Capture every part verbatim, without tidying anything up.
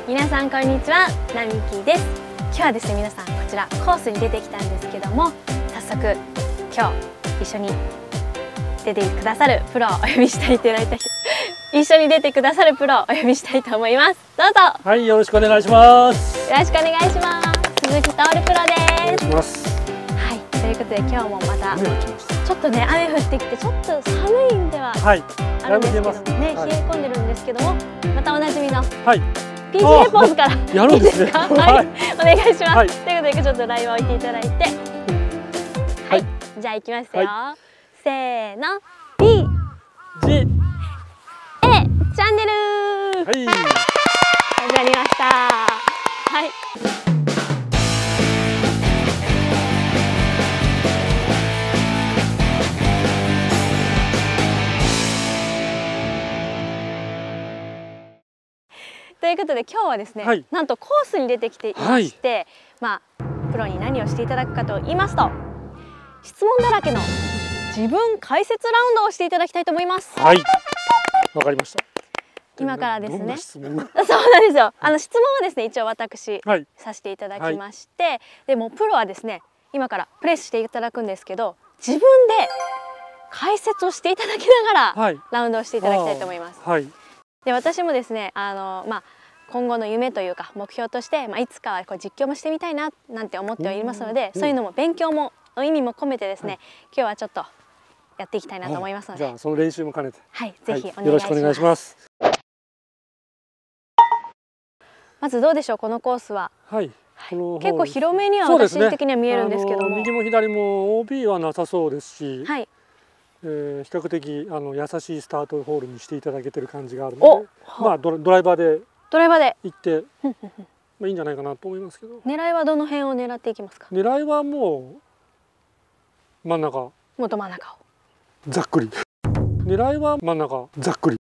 皆さんこんにちは、なみきです。今日はですね、皆さんこちらコースに出てきたんですけども、早速今日一緒に出てくださるプロをお呼びしていただいた一緒に出てくださるプロをお呼びしたいと思います。どうぞ。 はい、よろしくお願いします。 よろしくお願いします。鈴木徹プロです。 お願いします。 はい、ということで今日もまたちょっとね雨降ってきてちょっと寒いんではあるんですけどもね、 はい、 冷え込んでるんですけども、またおなじみの、はい、ピージーエー ポーズからやるんですね。 はい、お願いします。はい、ということでちょっとライブを置いていただいて、はい、はい、じゃあ行きますよ。はい、せーの、ピー ジー エー チャンネル。はい、始まりました。はい。ということで今日はですね、はい、なんとコースに出てきていまして、はい、まあプロに何をしていただくかと言いますと、質問だらけの自分解説ラウンドをしていただきたいと思います。 はい、わかりました。 今からですね。 そうなんですよ。あの質問はですね、一応私、はい、させていただきまして、はい、でもプロはですね、今からプレイしていただくんですけど、自分で解説をしていただきながら、はい、ラウンドをしていただきたいと思います。はい、で私もですね、あのまあ今後の夢というか目標として、まあ、いつかはこう実況もしてみたいななんて思っておりますので、そういうのも勉強も意味も込めてですね、はい、今日はちょっとやっていきたいなと思いますので、 じゃあその練習も兼ねて、 はい、ぜひお願いします。 よろしくお願いします。 まずどうでしょう、このコースは。はい、結構広めには私的には見えるんですけども、 ね、右も左も オービー はなさそうですし、はい、えー、比較的あの優しいスタートホールにしていただけてる感じがあるので、まあドライバーでドライバーで行ってまあいいんじゃないかなと思いますけど。 狙いはどの辺を狙っていきますか？ 狙いはもう真ん中。 もっと真ん中を。 ざっくり。狙いは真ん中ざっくり。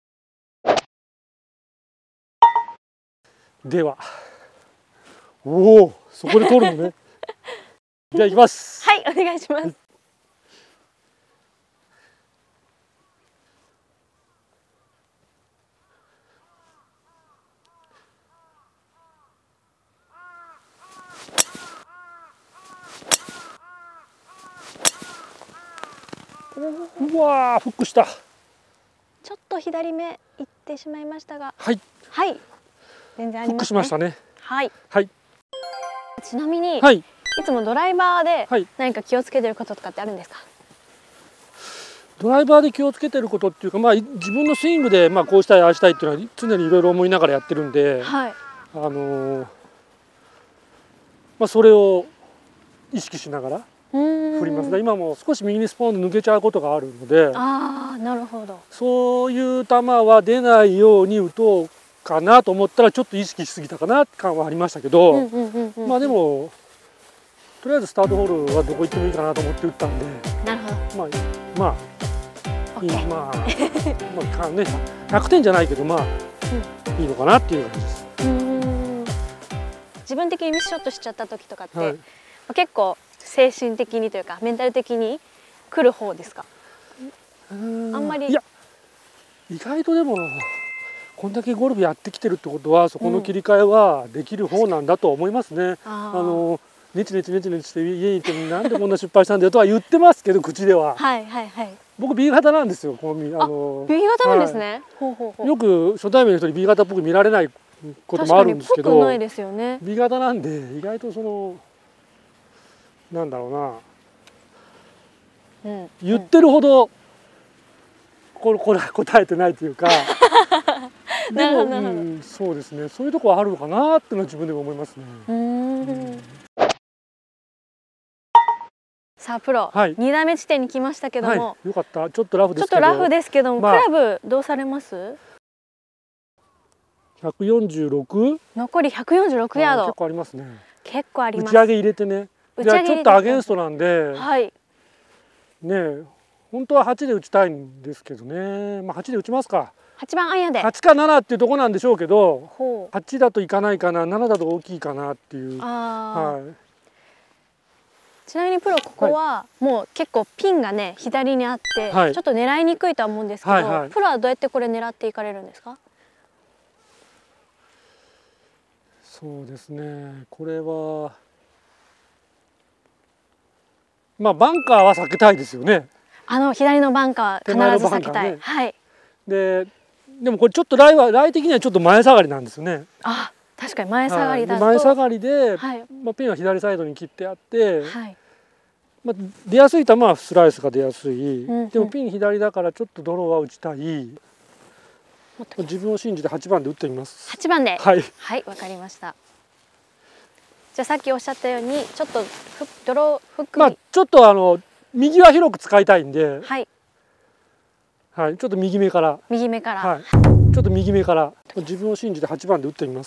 では、おお、そこで取るのね。じゃあ行きます。 はい、お願いします。 うわー、フックした。 ちょっと左目行ってしまいましたが、 はい。 はい。全然ありますね。 フックしましたね。 はい。 はい。 ちなみに、 はい、いつもドライバーで何か気をつけてることとかってあるんですか？ ドライバーで気をつけてることっていうか、まあ自分のスイングでまあこうしたいああしたいっていうのは常にいろいろ思いながらやってるんで、はい、あのー、まあそれを意識しながら振ります。今も少し右にスポーン抜けちゃうことがあるので、 ああ、なるほど。 そういう球は出ないように打とうかなと思ったらちょっと意識しすぎたかな感はありましたけど、まあでもとりあえずスタートホールはどこ行ってもいいかなと思って打ったんで、 なるほど。 まあまあいい、まあまあね、ひゃくてんじゃないけどまあ、うん、いいのかなっていう感じです。 うん、自分的にミスショットしちゃった時とかって、はい、結構精神的にというかメンタル的に来る方ですか？あんまり。いや、 意外とでもこんだけゴルフやってきてるってことはそこの切り替えはできる方なんだと思いますね。うん、あのネチネチネチネチして家にいてなんでこんな失敗したんだよとは言ってますけど口では。はいはいはい。僕 ビー 型なんですよ。このあのビー 型なんですね。 よく初対面の人に ビー 型っぽく見られないこともあるんですけど、 ないですよね。 ビー 型なんで意外とそのなんだろうな、うん、言ってるほどこれこれ答えてないというか。でも、うん、そうですね。そういうところあるのかなってのは自分でも思いますね。うん、 さあプロ、はい、にだめ地点に来ましたけども、 はい、よかった。ちょっとラフですけど。 ちょっとラフですけども、まあ、クラブどうされます？ ひゃくよんじゅうろく？ 残りひゃくよんじゅうろくヤード。 結構ありますね。 結構あります。 打ち上げ入れてね。じゃあちょっとアゲンストなんで、はい、ね、本当ははちで打ちたいんですけどね。まあはちで打ちますか。 はちばんアイアンで。 はちかななっていうところなんでしょうけど、はちだといかないかな、ななだと大きいかなっていう。はい。 ちなみにプロここはもう結構ピンがね左にあって、はい、ちょっと狙いにくいとは思うんですけど、はいはい、プロはどうやってこれ狙っていかれるんですか？ そうですね、これはまあバンカーは避けたいですよね。 あの左のバンカー必ず避けたい。ね、はい。 で、でもこれちょっとライはライ的にはちょっと前下がりなんですよね。 あ、確かに前下がりだと。 はい、前下がりで、 はい、 まあピンは左サイドに切ってあって、 はい、 まあ出やすい球はスライスが出やすい。 うんうん、 でもピン左だからちょっとドローは打ちたい。自分を信じてはちばんで打ってみます。 はちばんで。 はい。 はい、わかりました。じゃあさっきおっしゃったようにちょっとドローフックに、まあちょっとあの右は広く使いたいんで、 はい、 はい、ちょっと右目から、 右目から、 はい、ちょっと右目から自分を信じてはちばんで打ってみます。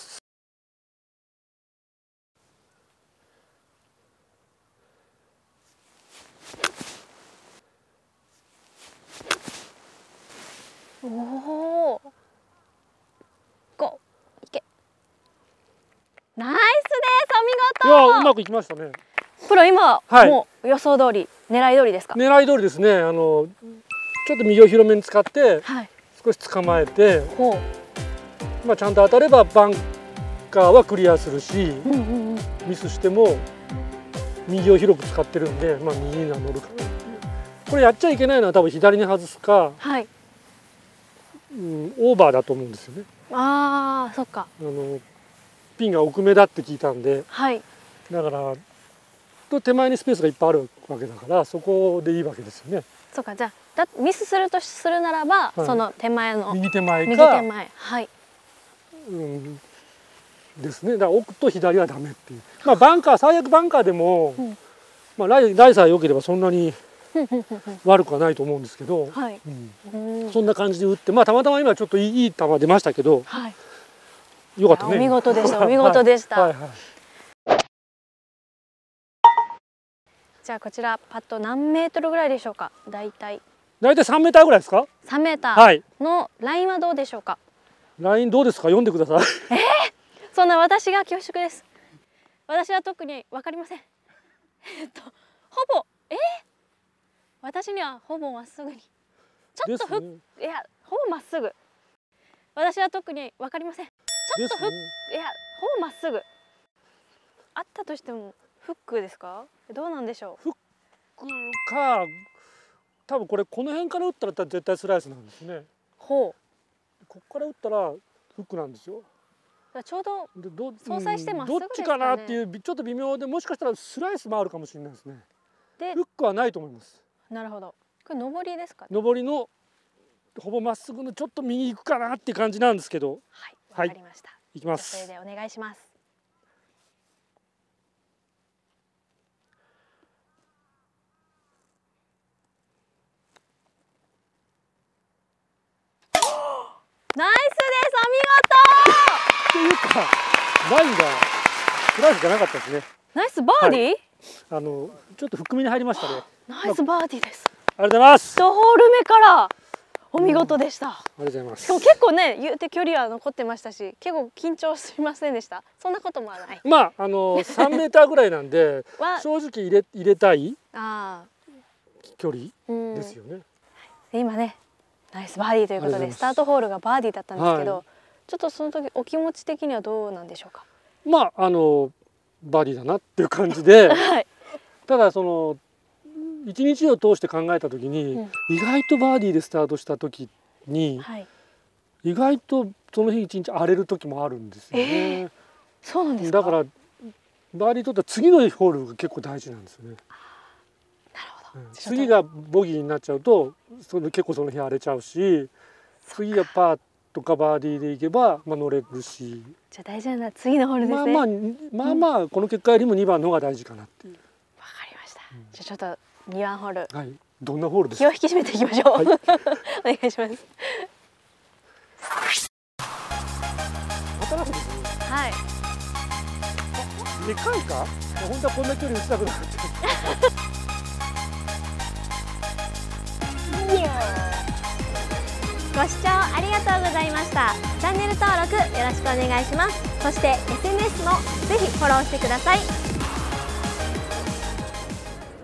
おお。ご、いけ。ナイスです。お見事。いや、うまくいきましたね。 プロ今、はい、もう予想通り、狙い通りですか。 狙い通りですね。あのちょっと右を広めに使って、はい、少し捕まえて、まあちゃんと当たればバンカーはクリアするし、うんうんうん、ミスしても右を広く使ってるんで、まあ右には乗るかなっていう。これやっちゃいけないのは多分左に外すか。はい、うん、オーバーだと思うんですよね。 ああ、そっか。 あのピンが奥めだって聞いたんで、はい、だからと手前にスペースがいっぱいあるわけだから、そこでいいわけですよね。 そうか、じゃあだミスするとするならば、はい、その手前の右手前か右手前、はい、 うんですね。だから奥と左はダメっていう。まあバンカー、最悪バンカーでも、うん、まあライライさえ良ければそんなに悪くはないと思うんですけど、はい、うん、そんな感じで打って、まあたまたま今ちょっといい、いい球出ましたけど、はい、よかったね。 お見事でした。お見事でした。はいはいはい、じゃあこちらパット何メートルぐらいでしょうか。だいたい。 だいたいさんメーターぐらいですか。 さんメーターのラインはどうでしょうか。 ラインどうですか。読んでください。 えー、そんな私が恐縮です。私は特にわかりません。えっとほぼえー、私にはほぼまっすぐに。ちょっとふ、ね、いやほぼまっすぐ。私は特にわかりません。ちょっとふ、ね、いやほぼまっすぐ。あったとしてもフックですか。どうなんでしょう。フックか。多分これこの辺から打ったら絶対スライスなんですね。ほう。ここから打ったらフックなんですよ。 ちょうど相殺してまっすぐですかね。 どっちかなっていうちょっと微妙で、もしかしたらスライスもあるかもしれないですね。でフックはないと思います。 なるほど。これ上りですかね。 上りのほぼまっすぐのちょっと右行くかなっていう感じなんですけど。 はい。わかりました。 行きます。 それでお願いします。ナイスです。 お見事。っていうかラインがスライスじゃなかったですね。 ナイスバーディー、はい、 あのちょっと含みに入りましたね。 ナイスバーディーです。 ありがとうございます。 いちホール目からお見事でした。うん、ありがとうございます。 しかも結構ね、言うて距離は残ってましたし、結構緊張しませんでした。そんなこともない。 まああのさんメーターぐらいなんで正直入れ入れたい距離ですよね。 で今ね。ナイスバーディーということでスタートホールがバーディーだったんですけど、はい、ちょっとその時お気持ち的にはどうなんでしょうか。 まああのバーディーだなっていう感じで、はい、ただその一日を通して考えた時に、うん、意外とバーディーでスタートした時に、はい、意外とその日一日荒れる時もあるんですよね。えー、 そうなんですか。 だからバーディー取った次のホールが結構大事なんですよね。次がボギーになっちゃうとその結構その日荒れちゃうし、次がパーとかバーディーでいけば、まあ、乗れるし、 じゃあ大事なのは次のホールですね。 まあまあまあまあこの結果よりもにばんの方が大事かなっていう。 わかりました。うん、じゃあちょっとにばんホール、 はい、どんなホールですか。 気を引き締めていきましょう。はい、お願いします。 新しいですね。 はい。 でかいか？本当はこんな距離打ちたくなかった。 ご視聴ありがとうございました。チャンネル登録よろしくお願いします。そして エスエヌエス もぜひフォローしてください。